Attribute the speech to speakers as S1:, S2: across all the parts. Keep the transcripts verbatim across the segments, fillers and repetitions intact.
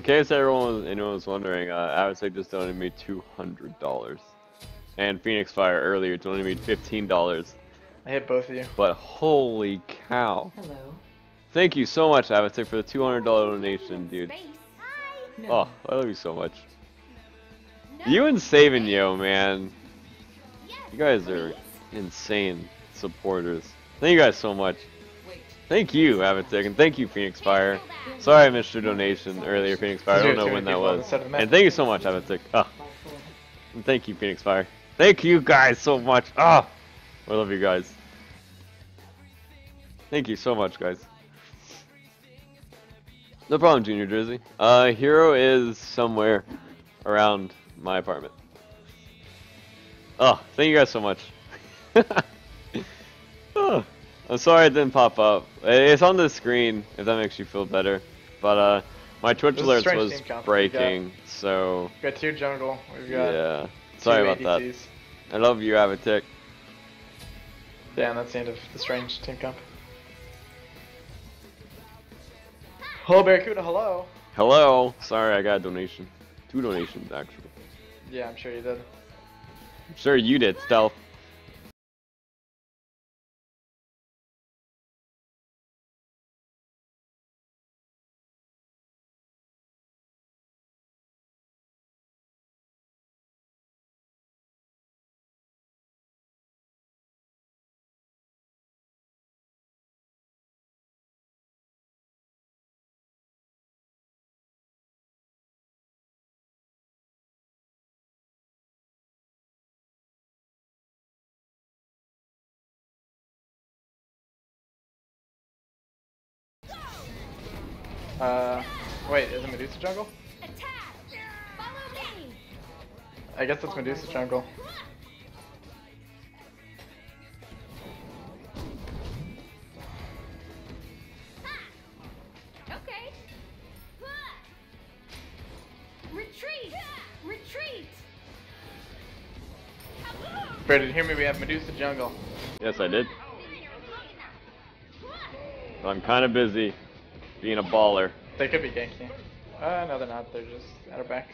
S1: case everyone was, anyone was wondering, uh, Avatek just donated me two hundred dollars. And Phoenix Fire earlier donated me fifteen dollars.
S2: I hit both of you.
S1: But holy cow.
S3: Hello.
S1: Thank you so much, Avatek, for the two hundred dollar donation, dude.
S3: No.
S1: Oh, I love you so much. You and Savin Yo, man. You guys are insane supporters. Thank you guys so much. Thank you, Avatek, and thank you, Phoenix Fire. Sorry I missed your donation earlier, Phoenix Fire. I don't know when that was. And thank you so much, Avatek. Oh. And thank you, Phoenix Fire. Thank you guys so much. Ah, oh, I love you guys. Thank you so much, guys. No problem, Junior Jersey. Uh, Hero is somewhere around my apartment. Oh, thank you guys so much. Oh, I'm sorry it didn't pop up. It's on the screen, if that makes you feel better. But uh, my Twitch alerts was breaking, so...
S2: We've got two jungle. We've got
S1: yeah. Sorry about that. I love you, Avatek.
S2: Yeah, and that's the end of the strange team comp. Hello, Barracuda, hello.
S1: Hello. Sorry, I got a donation. Two donations, actually.
S2: Yeah, I'm sure you did.
S1: I'm sure you did, Stealth.
S2: Uh, wait, is it Medusa jungle? I guess it's Medusa jungle.
S4: Okay. Retreat! Retreat!
S2: Bear, did you hear me? We have Medusa jungle.
S1: Yes, I did. But I'm kind of busy being a baller.
S2: They could be ganking. Uh, no, they're not. They're just at our backs.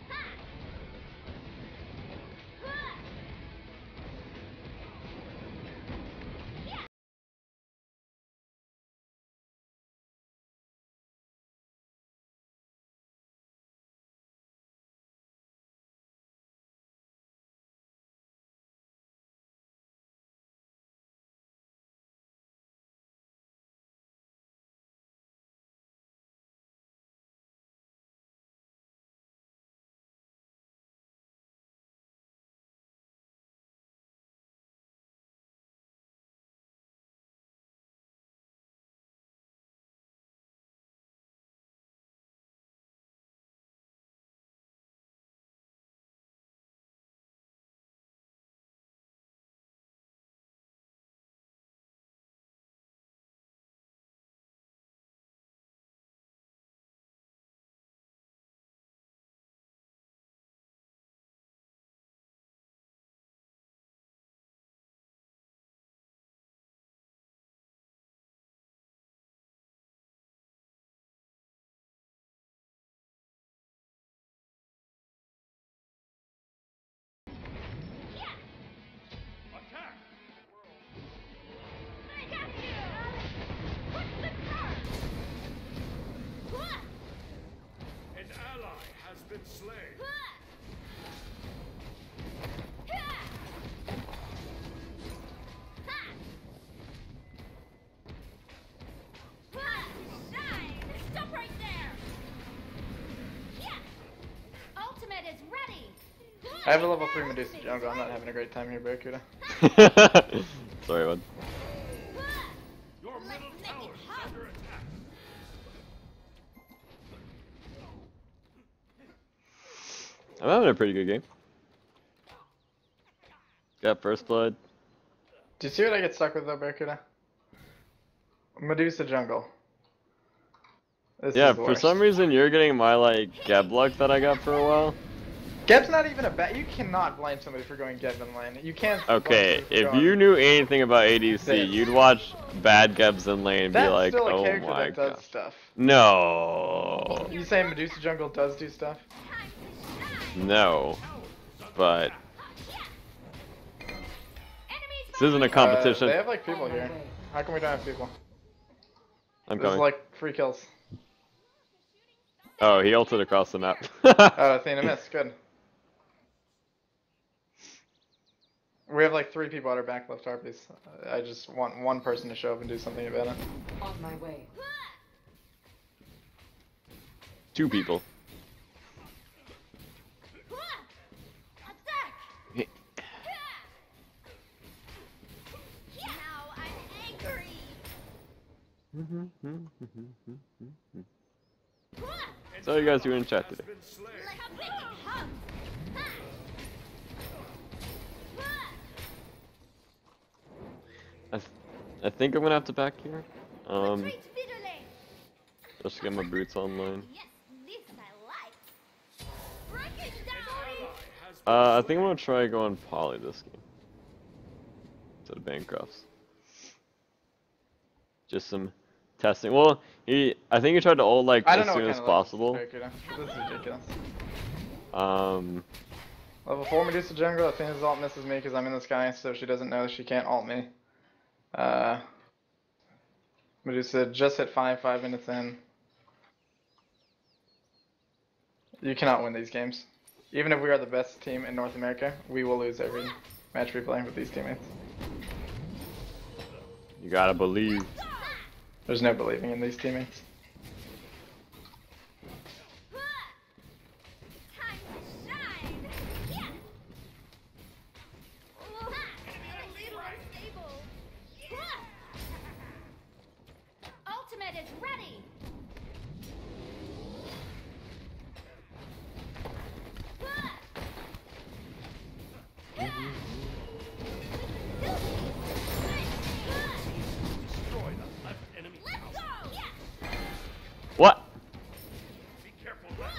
S2: I have a level three Medusa jungle. I'm not having a great time here, Barracuda.
S1: Sorry, bud.
S5: Your middle tower is under attack.
S1: I'm having a pretty good game. Got first blood.
S2: Do you see what I get stuck with though, Barracuda? Medusa jungle. This
S1: yeah,
S2: is the
S1: for
S2: worst.
S1: some reason you're getting my like Geb luck that I got for a while.
S2: Geb's not even a bad. You cannot blame somebody for going Geb in lane. You can't. blame
S1: Okay,
S2: somebody for
S1: if
S2: going-
S1: you knew anything about A D C,
S2: This.
S1: you'd watch bad Gebs in lane and be
S2: That's
S1: like,
S2: still a
S1: oh
S2: character
S1: my
S2: that does
S1: god.
S2: stuff.
S1: No.
S2: You saying Medusa Jungle does do stuff?
S1: No. But this isn't a competition.
S2: Uh, they have like people here. How come we don't have people?
S1: I'm
S2: This is
S1: coming.
S2: like free kills.
S1: Oh, he ulted across the map.
S2: Oh, Athena missed. Good. We have like three people at our back left harpies. I just want one person to show up and do something about it.
S3: On my way.
S1: Two people.
S4: Attack! Now I'm angry.
S1: So you guys doing in chat today?
S5: Been slain.
S4: Like a big hug.
S1: I, th I think I'm gonna have to back here. Um,
S4: Retreat speedily.
S1: just to get my boots online.
S4: Yes, this I like. Break it down.
S1: Uh, I think I'm gonna try going poly this game. Instead of Bancrofts. Just some testing. Well, he, I think he tried to ult like
S2: I don't
S1: as
S2: know
S1: soon
S2: what
S1: as
S2: kind of
S1: possible.
S2: This is ridiculous.
S1: Um,
S2: Level four Medusa Jungle. Athena's ult misses me because I'm in the sky, so she doesn't know she can't ult me. Uh, Medusa just hit five, five minutes in. You cannot win these games. Even if we are the best team in North America, we will lose every match we play with these teammates.
S1: you gotta believe.
S2: There's no believing in these teammates.
S4: Time to shine. Yeah. Oh, a little unstable. Ultimate is ready.
S5: Destroy the left enemy
S4: Let's
S5: tower.
S4: go. Yeah.
S1: What?
S5: Be careful left.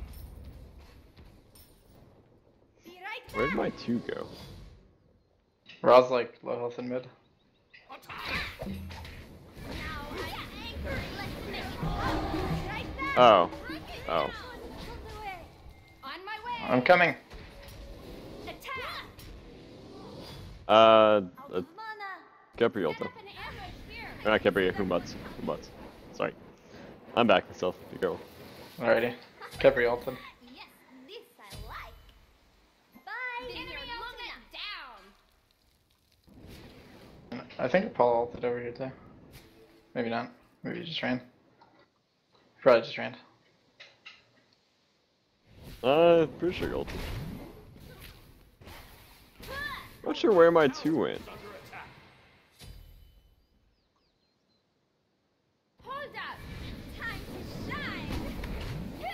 S4: Be right
S1: Where'd
S4: back.
S1: my two go?
S2: Ra's like low health and mid.
S5: Attack.
S4: Now I'm angry. Let's make it pop. Right back.
S1: Oh.
S4: Break it
S1: Oh.
S4: down. On the way. On my way.
S2: I'm coming.
S4: Attack.
S1: Uh,
S4: Out
S1: uh
S4: of mana.
S1: Kepri
S4: Set
S1: ulta.
S4: up an ambush here.
S1: Or not Kepri, Humbutts. Humbutts. Sorry. I'm back myself. Be careful.
S2: Alrighty. Kepri ulted.
S4: Yes, this I like. Bye. The enemy ultimate down.
S2: I think Apollo ulted over here too. Maybe not. Maybe he just ran. Probably just ran.
S1: Uh, pretty sure he ulted. Not sure where my two went.
S5: Under attack.
S4: Hold up. Time to shine. Yeah.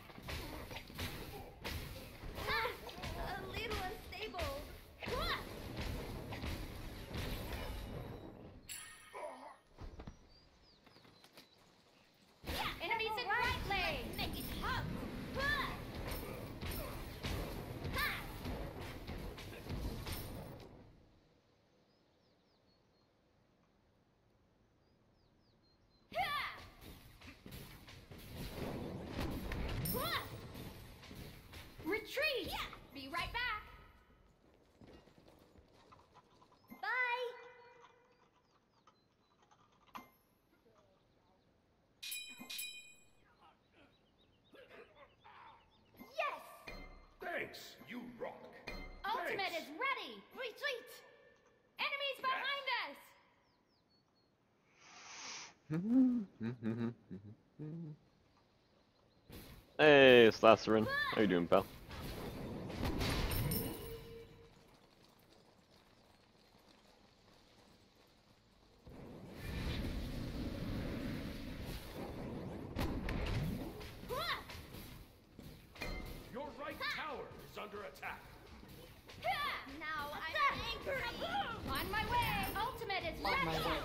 S4: Ah, a little unstable. What? Enemies in right lane. Make it hot. Ha. Ha. Retreat! Be right back. Bye. Yes!
S5: Thanks, you rock.
S4: Ultimate
S5: Thanks.
S4: is ready. Retreat! Enemies behind us!
S1: Hey, Slacerin. How you doing, pal?
S5: Your right tower is under attack.
S4: Now I'm angry. On my way. Ultimate is
S3: On
S4: ready.
S3: my way.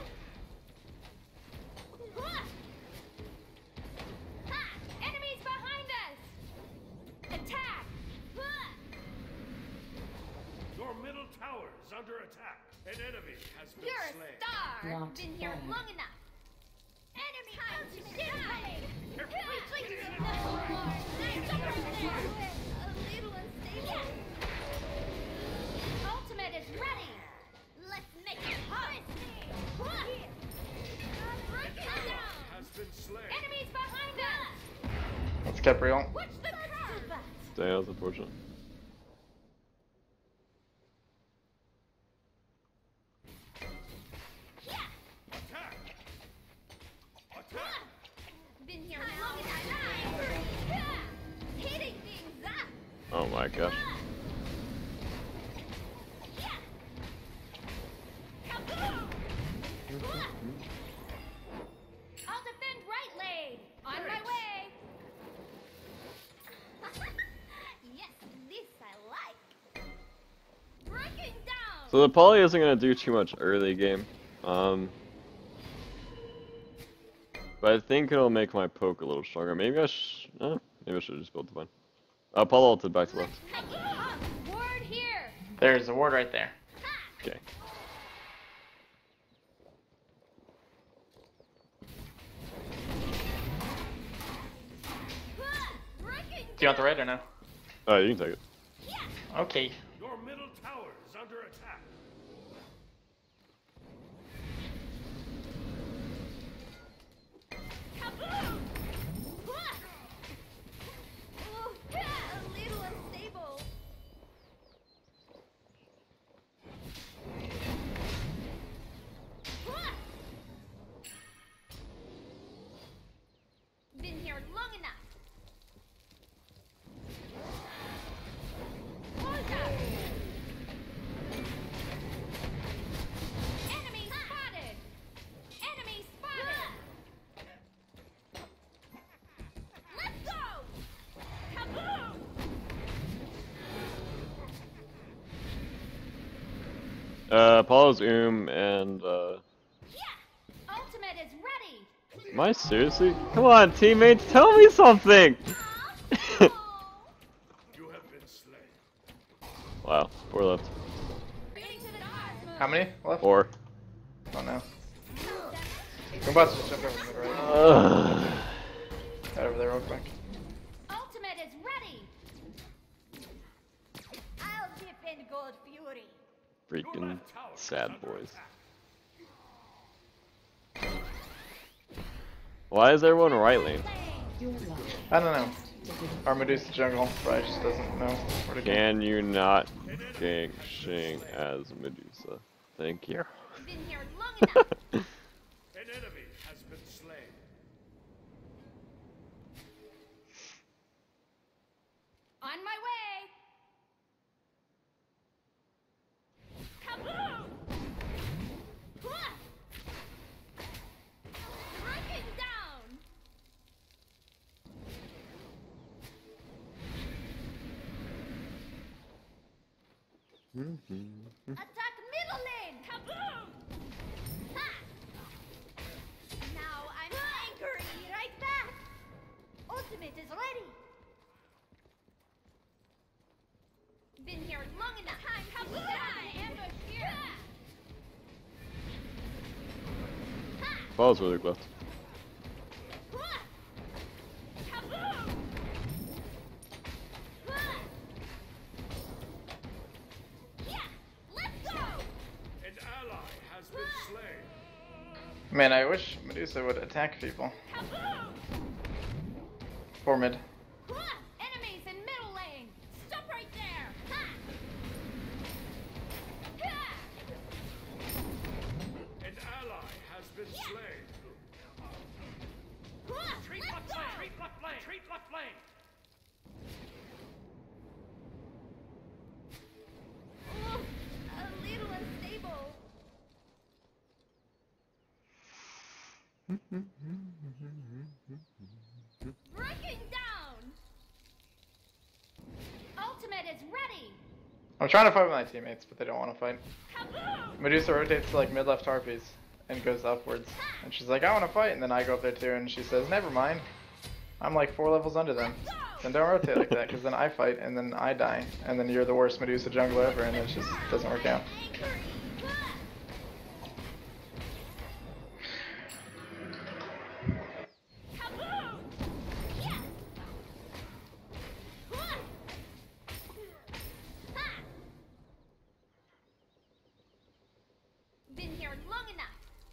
S4: Ha! Enemies behind us. Attack.
S5: under attack. An enemy has been
S4: You're a
S5: slain.
S4: star.
S3: Not
S4: Been here
S3: bad.
S4: long enough. Enemy ultimate die. Retreat.
S5: Get
S4: No
S5: in.
S4: more. Nice over there. A little unstable. Ultimate is ready. Let's make it hard. Break it down.
S5: Has been slain.
S4: Enemies behind us.
S2: Let's keep real.
S4: Watch the curve.
S1: Damn, that's unfortunate.
S4: Yeah.
S5: Attack. Attack.
S4: Been here long enough. Hitting things up.
S1: Oh my gosh.
S4: Yeah. Kaboom! I'll defend right lane. On my way. Yes, this I like. Breaking down.
S1: So the poly isn't gonna do too much early game. Um, but I think it'll make my poke a little stronger. Maybe I sh uh, maybe I should just build divine. Uh, Apollo ulted back to left.
S4: Word here.
S2: There's a ward right there.
S1: Okay.
S4: Breaking
S2: Do you want the raid or no?
S1: Oh, you can take it.
S2: Okay.
S5: Your middle tower is under attack.
S4: Kaboom! Ooh, a little unstable. Been here long enough. Enemy spotted. Enemy spotted. Let's go. Kaboom!
S1: Uh, Apollo's Oom and uh,
S4: Yeah. Ultimate is ready.
S1: am I seriously? Come on, teammates, tell me something.
S4: Oh.
S5: You have been slain.
S1: Wow, four left.
S4: Reading to the dark.
S2: How many left?
S1: Four.
S2: Oh no. Goombas just jumped over the mid right.
S1: Ugh.
S2: Right over there real quick.
S4: Ultimate is ready. I'll defend Gold Fury.
S5: Your
S1: Freaking
S5: left tower is
S1: sad
S5: under
S1: boys.
S5: attack.
S1: Why is everyone right lane?
S3: Your life.
S2: I don't know. Our Medusa jungle probably just doesn't know where to go.
S1: Can you not gank Shing as Medusa? Thank you.
S4: Been here long enough.
S5: An enemy has been slain.
S4: On my way. Kaboom! Breaking down. Attack middle lane. Kaboom! Ha! Now I'm angry. Right back. Ultimate is ready. Been here long enough. Time to die. Ambush here. Ha!
S1: Apollo's really left.
S4: Kaboom! Yeah, let's go.
S5: An ally has been slain.
S2: Man, I wish Medusa would attack people.
S4: Kaboom!
S2: Four mid.
S4: Enemies in middle lane. Stop right there. Ha! Ha!
S5: An ally has been slain. Treat
S4: Let's
S5: left
S4: go.
S5: lane. Treat left lane. Treat left lane.
S4: Ooh, a little unstable. Breaking down. Ultimate is ready.
S2: I'm trying to fight with my teammates, but they don't want to fight.
S4: Kaboom!
S2: Medusa rotates to like mid left harpies and goes upwards. And she's like, I want to fight. And then I go up there too, and she says, never mind. I'm like four levels under them.
S4: Go!
S2: Then don't rotate like that, because then I fight and then I die, and then you're the worst Medusa jungler ever, and it just doesn't work out.
S4: Been here long enough.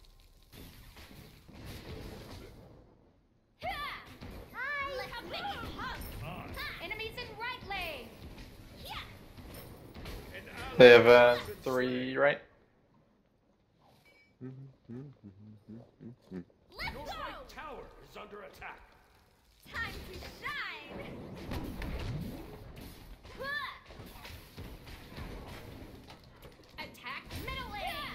S4: Let's make it hug. Enemies in right lane.
S2: They have uh, three, right?
S4: Let's
S5: Your
S4: go.
S5: right tower is under attack.
S4: Time to shine. Attack middle lane.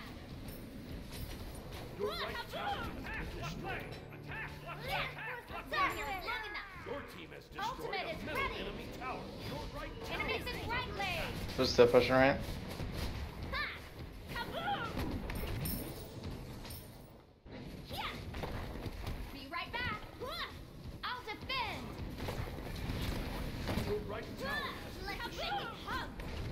S5: Your right tower has been destroyed. Attack! Left lane! Attack! Left
S4: Been
S5: lane!
S4: here long enough.
S5: Your team has destroyed
S4: Ultimate
S5: a
S4: is
S5: middle
S4: ready.
S5: enemy tower. Your right tower
S4: Enemies in right lane.
S2: They're still pushing right.
S4: Ha! Kaboom! Yeah. Be right back. I'll defend.
S5: Your right tower has been
S4: Let's
S5: destroyed.
S4: make it hug.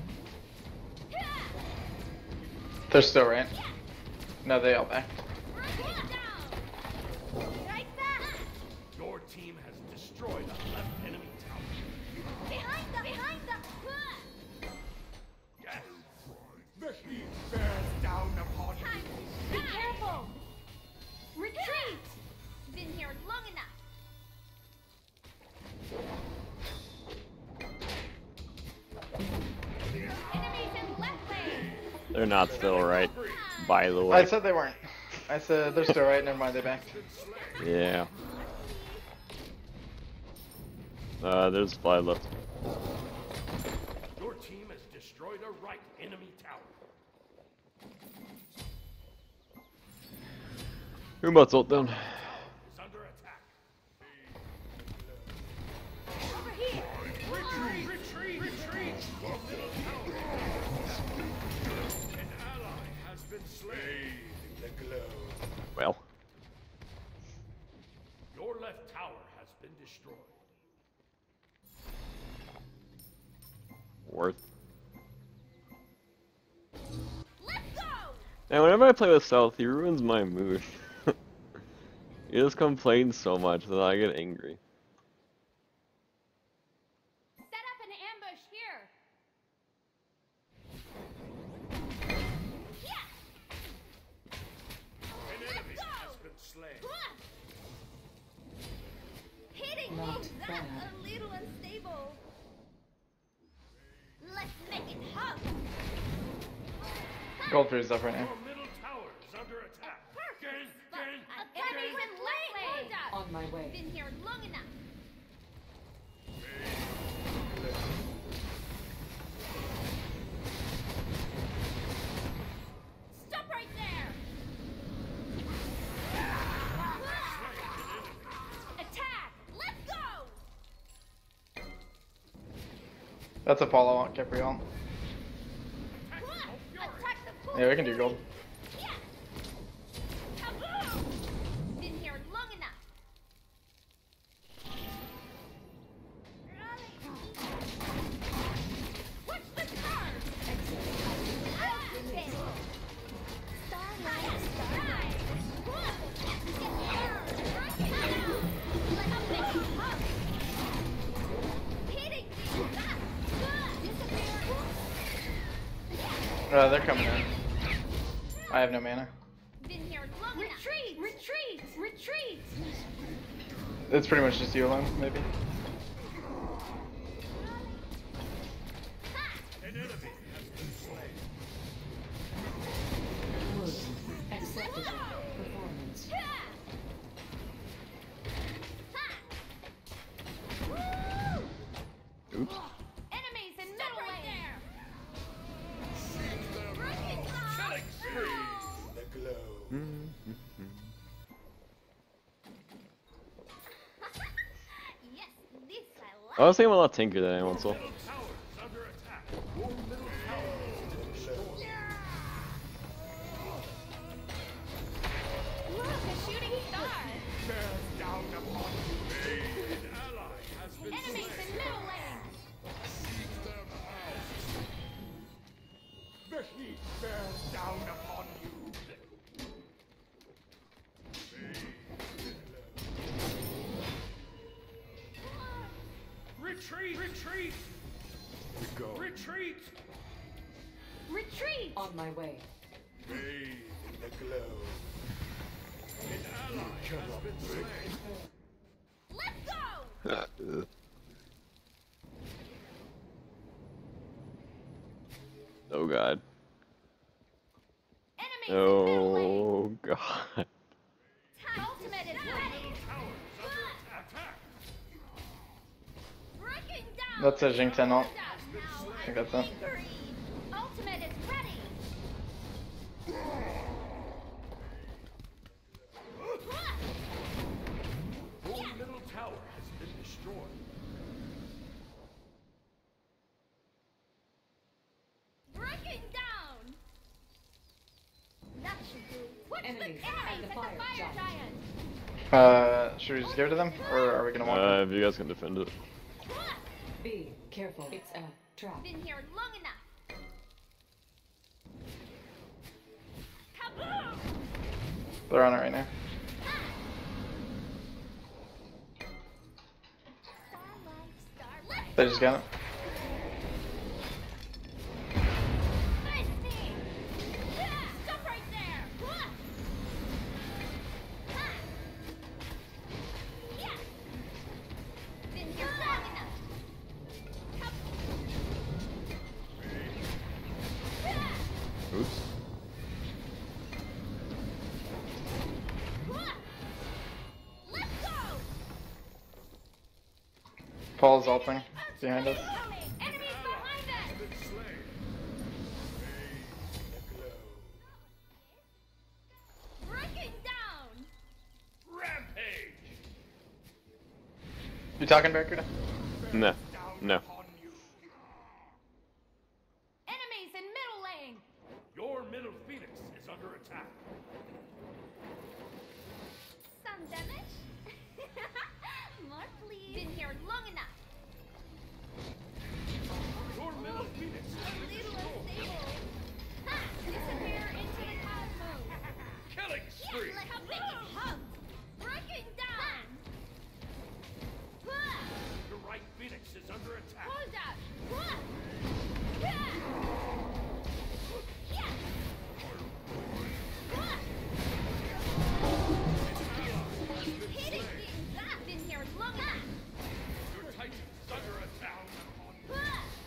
S2: They're still right.
S4: Yeah.
S2: No, they all back.
S4: Bring it down. Right back.
S5: Your team has destroyed a left enemy tower.
S4: Behind the. Behind the.
S5: Yes! The heat bears down upon you.
S4: Time to shine. Be careful. Retreat. Been here long enough. Enemies in left lane.
S1: They're not still right, by the
S2: I
S1: way.
S2: said they weren't. I said they're still right. Never mind, they backed.
S1: Yeah. Uh, there's five left.
S5: Your team has destroyed a right enemy tower.
S1: Who about ult down?
S5: Is under attack.
S4: Over here.
S5: Retreat! Retreat! Retreat! Your middle tower. An ally has been slain. The glow.
S1: Well,
S5: Your left tower has been destroyed.
S1: worth.
S4: Let's go.
S1: And whenever I play with South, he ruins my mood. He just complains so much that I get angry.
S4: Set up an ambush here. Yeah.
S5: An enemy has been slain.
S4: Hitting
S3: Not
S4: me.
S3: bad.
S4: That's a little unstable. Let's make it hug.
S2: Goldfield's up right now.
S5: Your middle tower is under attack. Gain! Gain!
S4: Enemies in left lane.
S3: On my way.
S4: Been here long enough. Stop right there. Attack. Let's go.
S2: That's Apollo on Capriol.
S4: Attack the
S2: Yeah, we can do gold.
S4: Yeah. Kaboom! Been here long enough. Watch the car. Starlight, starlight. Let's make it hug. Hitting me. Disappear.
S2: Uh, they're coming in. I have no mana.
S4: Been here long retreat, enough. Retreat! Retreat! Retreat!
S2: It's pretty much just you alone, maybe.
S5: An enemy has been slain.
S3: Wood. Acceptable. Performance.
S1: Oops.
S4: Enemies in middle lane.
S5: Killing spree. The glow.
S4: Yes, this I like.
S1: I was thinking about Tinker that I want so.
S5: Middle tower is under attack. Your middle tower has been destroyed.
S4: Look, a shooting star.
S5: Bears down upon you. An ally has been
S4: Enemies
S5: slain.
S4: in
S5: Retreat! Retreat! We go. Retreat!
S4: Retreat!
S3: On my way.
S5: Bathe in the glow. An ally has been slain.
S4: Let's go!
S1: Oh god.
S4: Enemies in middle lane.
S1: Oh god.
S4: Ultimate is ready.
S5: Attack!
S4: Breaking down.
S2: That's a Jing ten ult.
S4: Now
S2: I think that's it.
S4: angry. Ultimate is ready.
S5: Your middle tower has been destroyed.
S4: Breaking down. That should do. What's
S3: Enemies
S4: the
S3: at
S4: enemies
S3: the
S4: at
S3: fire
S4: the fire
S3: giant.
S4: giant?
S2: Uh, should we just give it to them, or are we gonna walk
S1: Uh,
S2: in?
S1: if you guys can defend it.
S3: Be careful. It's a trap.
S4: Been here long enough. Kaboom!
S2: They're on it right now.
S4: Starlight, starlight.
S2: They just got it.
S4: Thirsty. Stop right there. Yeah. Been here long enough.
S1: Oops.
S4: Let's go.
S2: Paul's ulting behind us.
S4: Enemies behind us.
S5: Been slain. Bathe in the glow.
S4: Breaking down.
S5: Rampage!
S2: You talking, Barracuda?
S1: No.
S5: Down
S1: No.
S5: upon you.
S4: Enemies in middle lane.
S5: Your middle phoenix is under attack.
S4: Some damage. More please. Been here long enough.
S5: Your middle phoenix
S4: A
S5: has been
S4: little
S5: destroyed.
S4: unstable. Ha! Disappear into the cosmos.
S5: Killing
S4: Yes,
S5: spree!
S4: let's make it hug. Breaking down. Ha!
S5: The right phoenix is under attack.
S4: Hold up. Ha! Yeah. Yeah. Ha! Hitting things up. Been here long enough.
S5: Your titan is under attack.
S4: Ha!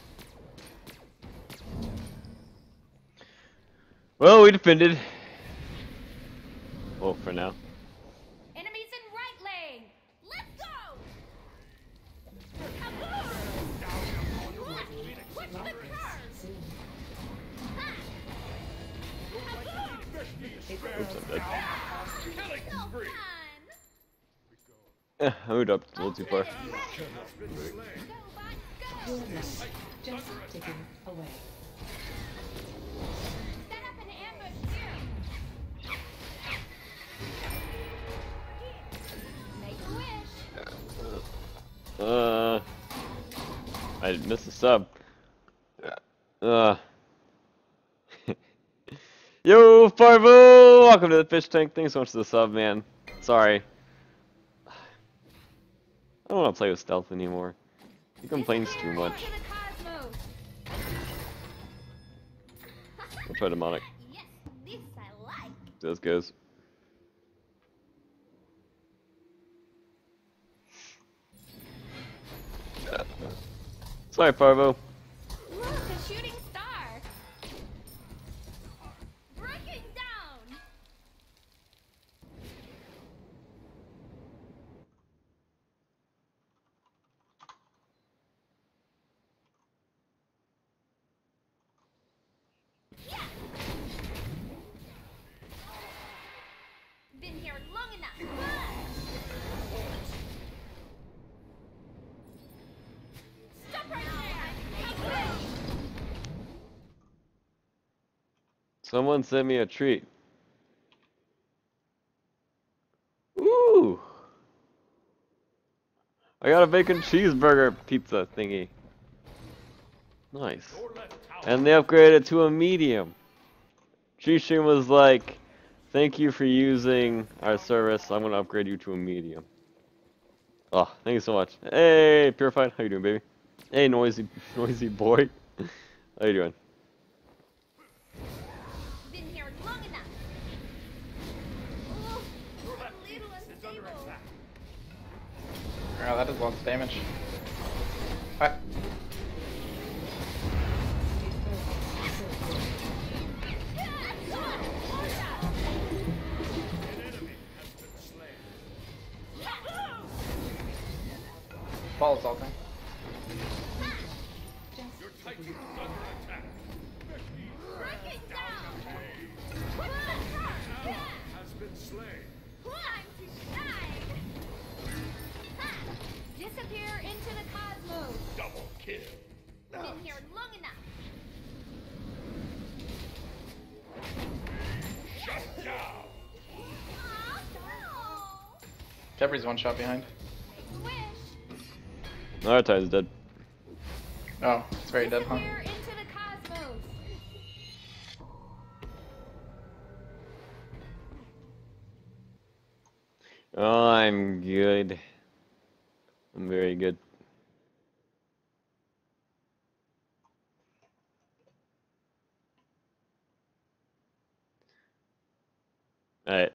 S1: Well, we defended. Well, for now.
S4: Enemies in right lane. Let's go. Kaboom! What? What's the curse? Ha!
S1: Oops, I'm dead.
S5: Killing
S4: So
S5: spree!
S4: fun.
S1: Eh, I moved up a little too far.
S4: Ultimate is ready.
S5: Has been slain.
S4: Go, bots, go.
S3: Your life just ticking away.
S4: Set up an ambush here. Make a wish.
S1: Uh, I missed a sub. Uh. Yo, Farvo! Welcome to the fish tank. Thanks so much for the sub, man. Sorry. I don't want to play with stealth anymore. He complains too
S4: Disappear
S1: much.
S4: into the cosmos.
S1: I'll try demonic.
S4: Yes, this I like.
S1: See how this goes. Sorry, Farvo.
S4: Look, a shooting star. Breaking down. Yeah. Been here long enough. Stop right there.
S1: Someone sent me a treat. Ooh! I got a bacon cheeseburger pizza thingy. Nice.
S5: Your left tower
S1: And they upgraded to a medium. G-Stream was like, thank you for using our service. I'm going to upgrade you to a medium. Oh, thank you so much. Hey, Purified, how you doing, baby? Hey, noisy, noisy boy. How you doing?
S4: Been here long enough. Oh, a little unstable.
S2: Oh, that does lots of damage. What? Ball is ulting.
S5: Your Titan is under attack.
S4: Break it down.
S5: Has been slain.
S4: Time to shine. Disappear into the cosmos.
S5: Double kill.
S4: Been here long enough.
S5: Shut down.
S4: Oh, no.
S2: Kepri's one shot behind.
S4: Wish.
S1: Naruto is dead.
S2: Oh, it's very dead, huh?
S4: Disappear into the cosmos.
S1: Oh, I'm good. I'm very good. Alright,